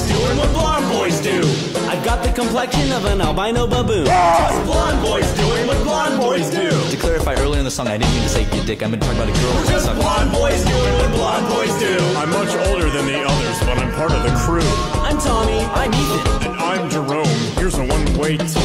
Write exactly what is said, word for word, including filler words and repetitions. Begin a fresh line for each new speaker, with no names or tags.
doing what blonde boys do.
I've got the complexion of an albino baboon.
Cause blonde boys doing what blonde boys do.
To clarify, earlier in the song, I didn't mean to say you dick. I meant to talk about a girl.
We're just blonde boys doing what blonde boys do.
I'm much older than the others, but I'm part of the crew.
I'm Tommy. I'm Ethan.
And I'm Jerome. Here's a one-way ticket.